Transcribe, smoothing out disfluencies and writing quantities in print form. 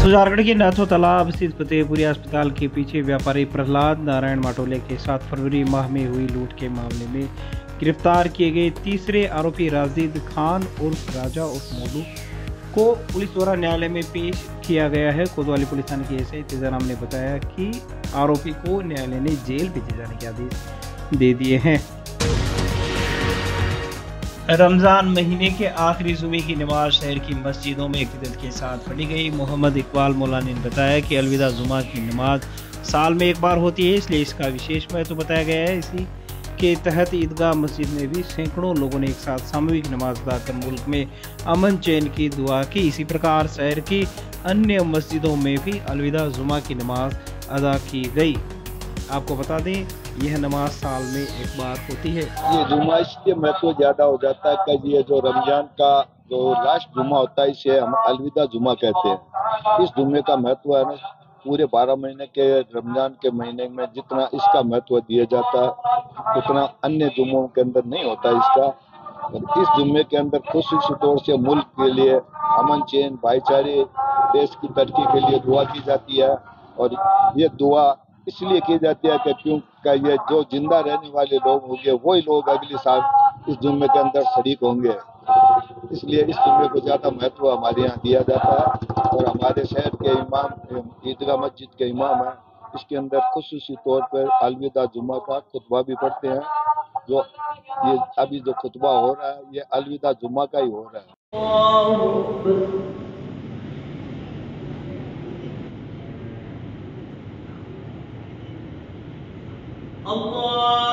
बुजुर्गगढ़ के नाथो तालाब स्थित फतेहपुरी अस्पताल के पीछे व्यापारी प्रहलाद नारायण माटोले के 7 फरवरी माह में हुई लूट के मामले में गिरफ्तार किए गए तीसरे आरोपी राशिद खान उर्फ राजा उर्फ मोलू को पुलिस द्वारा न्यायालय में पेश किया गया है। कोतवाली पुलिस थाने के एसआई तेजाराम ने बताया कि आरोपी को न्यायालय ने जेल भेजे जाने के आदेश दे दिए हैं। रमज़ान महीने के आखिरी जुमे की नमाज शहर की मस्जिदों में इक़्तिदार के साथ पढ़ी गई। मोहम्मद इकबाल मौलाना ने बताया कि अलविदा जुमा की नमाज साल में एक बार होती है, इसलिए इसका विशेष महत्व बताया गया है। इसी के तहत ईदगाह मस्जिद में भी सैकड़ों लोगों ने एक साथ सामूहिक नमाज अदा कर मुल्क में अमन चैन की दुआ की। इसी प्रकार शहर की अन्य मस्जिदों में भी अलविदा जुमा की नमाज अदा की गई। आपको बता दें, यह नमाज साल में एक बार होती है। ये जुमा इसलिए महत्व ज्यादा हो जाता है कि ये जो रमजान का जो लास्ट जुमा होता है, इसे हम अलविदा जुमा कहते हैं। इस जुमे का महत्व है ना, पूरे 12 महीने के रमजान के महीने में जितना इसका महत्व दिया जाता है उतना अन्य जुम्मों के अंदर नहीं होता इसका। और इस जुम्मे के अंदर खुसूसी तौर से मुल्क के लिए अमन चैन भाईचारे देश की तरक्की के लिए दुआ की जाती है। और ये दुआ इसलिए की जाती है कि क्योंकि ये जो जिंदा रहने वाले लोग होंगे वही लोग अगले साल इस जुम्मे के अंदर शरीक होंगे, इसलिए इस जुम्मे को ज्यादा महत्व हमारे यहाँ दिया जाता है। और हमारे शहर के इमाम ईदगाह मस्जिद के इमाम हैं, इसके अंदर खुसूसी तौर पर अलविदा जुम्मा का खुतबा भी पढ़ते हैं। जो ये अभी जो खुतबा हो रहा है ये अलविदा जुम्मा का ही हो रहा है। Allah